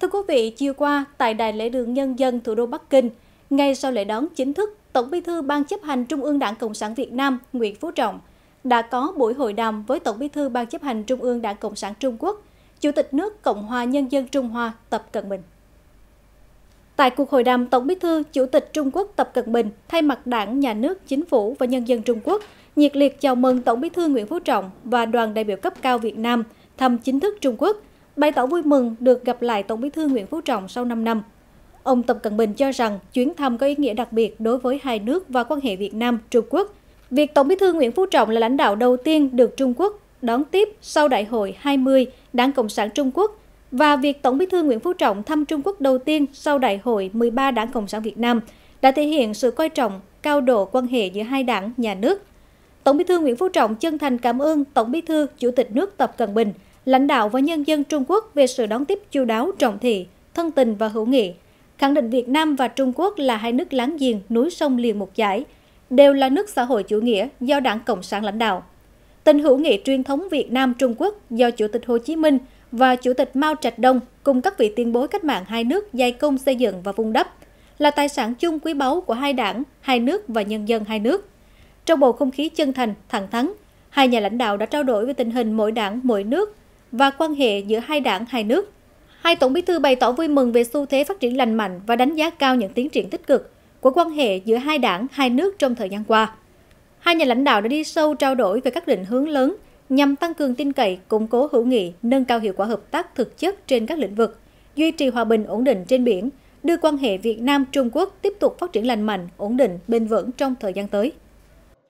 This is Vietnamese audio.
Thưa quý vị, chiều qua tại Đại lễ đường Nhân dân thủ đô Bắc Kinh, ngay sau lễ đón chính thức, Tổng Bí thư Ban chấp hành Trung ương Đảng Cộng sản Việt Nam Nguyễn Phú Trọng đã có buổi hội đàm với Tổng Bí thư Ban chấp hành Trung ương Đảng Cộng sản Trung Quốc, Chủ tịch nước Cộng hòa Nhân dân Trung Hoa Tập Cận Bình. Tại cuộc hội đàm, Tổng Bí thư Chủ tịch Trung Quốc Tập Cận Bình thay mặt Đảng, Nhà nước, Chính phủ và nhân dân Trung Quốc nhiệt liệt chào mừng Tổng Bí thư Nguyễn Phú Trọng và đoàn đại biểu cấp cao Việt Nam thăm chính thức Trung Quốc, bày tỏ vui mừng được gặp lại Tổng Bí thư Nguyễn Phú Trọng sau 5 năm. Ông Tập Cận Bình cho rằng chuyến thăm có ý nghĩa đặc biệt đối với hai nước và quan hệ Việt Nam-Trung Quốc. Việc Tổng Bí thư Nguyễn Phú Trọng là lãnh đạo đầu tiên được Trung Quốc đón tiếp sau Đại hội 20 Đảng Cộng sản Trung Quốc và việc Tổng Bí thư Nguyễn Phú Trọng thăm Trung Quốc đầu tiên sau Đại hội 13 Đảng Cộng sản Việt Nam đã thể hiện sự coi trọng cao độ quan hệ giữa hai đảng, nhà nước. Tổng Bí thư Nguyễn Phú Trọng chân thành cảm ơn Tổng Bí thư Chủ tịch nước Tập Cận Bình, lãnh đạo và nhân dân Trung Quốc về sự đón tiếp chu đáo, trọng thị, thân tình và hữu nghị, khẳng định Việt Nam và Trung Quốc là hai nước láng giềng núi sông liền một dải, đều là nước xã hội chủ nghĩa do Đảng Cộng sản lãnh đạo. Tình hữu nghị truyền thống Việt Nam-Trung Quốc do Chủ tịch Hồ Chí Minh và Chủ tịch Mao Trạch Đông cùng các vị tiền bối cách mạng hai nước dày công xây dựng và vun đắp, là tài sản chung quý báu của hai đảng, hai nước và nhân dân hai nước. Trong bầu không khí chân thành, thẳng thắn, hai nhà lãnh đạo đã trao đổi về tình hình mỗi đảng, mỗi nước và quan hệ giữa hai đảng, hai nước. Hai Tổng Bí thư bày tỏ vui mừng về xu thế phát triển lành mạnh và đánh giá cao những tiến triển tích cực của quan hệ giữa hai đảng, hai nước trong thời gian qua. Hai nhà lãnh đạo đã đi sâu trao đổi về các định hướng lớn nhằm tăng cường tin cậy, củng cố hữu nghị, nâng cao hiệu quả hợp tác thực chất trên các lĩnh vực, duy trì hòa bình ổn định trên biển, đưa quan hệ Việt Nam-Trung Quốc tiếp tục phát triển lành mạnh, ổn định, bền vững trong thời gian tới.